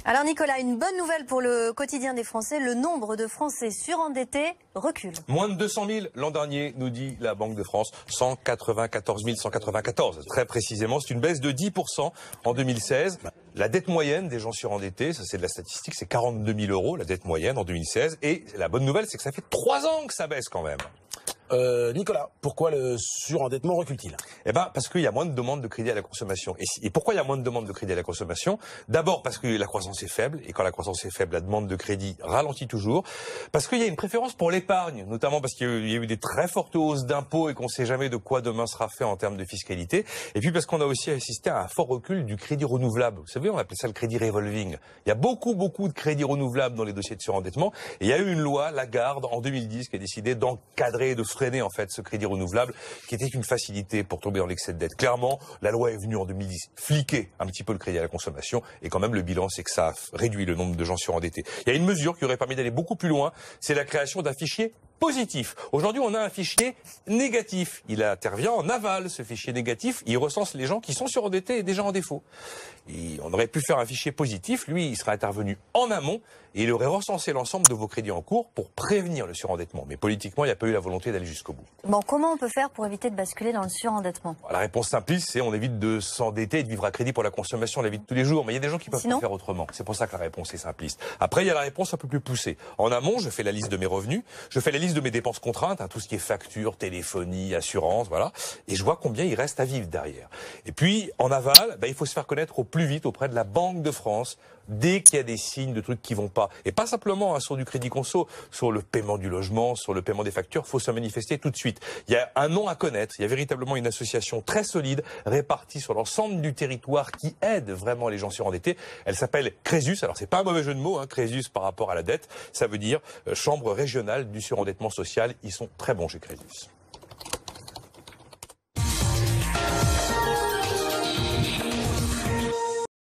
Alors Nicolas, une bonne nouvelle pour le quotidien des Français, le nombre de Français surendettés recule. Moins de 200 000 l'an dernier, nous dit la Banque de France, 194 194. Très précisément, c'est une baisse de 10% en 2016. La dette moyenne des gens surendettés, ça c'est de la statistique, c'est 42 000 euros la dette moyenne en 2016. Et la bonne nouvelle, c'est que ça fait 3 ans que ça baisse quand même. Nicolas, pourquoi le surendettement recule-t-il? Eh ben, parce qu'il y a moins de demandes de crédit à la consommation. Et pourquoi il y a moins de demandes de crédit à la consommation? D'abord parce que la croissance est faible, et quand la croissance est faible, la demande de crédit ralentit toujours. Parce qu'il y a une préférence pour l'épargne, notamment parce qu'il y a eu des très fortes hausses d'impôts et qu'on ne sait jamais de quoi demain sera fait en termes de fiscalité. Et puis parce qu'on a aussi assisté à un fort recul du crédit renouvelable. Vous savez, on appelle ça le crédit revolving. Il y a beaucoup de crédits renouvelables dans les dossiers de surendettement. Et il y a eu une loi, Lagarde, en 2010, qui a décidé d'encadrer, de freiner en fait ce crédit renouvelable, qui était une facilité pour tomber dans l'excès de dette. Clairement, la loi est venue en 2010 fliquer un petit peu le crédit à la consommation, et quand même le bilan, c'est que ça a réduit le nombre de gens surendettés. Il y a une mesure qui aurait permis d'aller beaucoup plus loin, c'est la création d'un fichier positif. Aujourd'hui, on a un fichier négatif. Il intervient en aval, ce fichier négatif. Il recense les gens qui sont surendettés et déjà en défaut. Et on aurait pu faire un fichier positif. Lui, il serait intervenu en amont et il aurait recensé l'ensemble de vos crédits en cours pour prévenir le surendettement. Mais politiquement, il n'y a pas eu la volonté d'aller jusqu'au bout. Bon, comment on peut faire pour éviter de basculer dans le surendettement? La réponse simpliste, c'est on évite de s'endetter et de vivre à crédit pour la consommation, la vie de tous les jours. Mais il y a des gens qui peuvent pas faire autrement. C'est pour ça que la réponse est simpliste. Après, il y a la réponse un peu plus poussée. En amont, je fais la liste de mes revenus, je fais la liste de mes dépenses contraintes, tout ce qui est facture, téléphonie, assurance, voilà. Et je vois combien il reste à vivre derrière. Et puis, en aval, il faut se faire connaître au plus vite auprès de la Banque de France dès qu'il y a des signes de trucs qui vont pas. Et pas simplement sur du crédit conso, sur le paiement du logement, sur le paiement des factures, faut se manifester tout de suite. Il y a un nom à connaître, il y a véritablement une association très solide, répartie sur l'ensemble du territoire, qui aide vraiment les gens surendettés. Elle s'appelle Crésus. Alors c'est pas un mauvais jeu de mots, Crésus par rapport à la dette. Ça veut dire Chambre régionale du surendettement social. Ils sont très bons chez Crésus.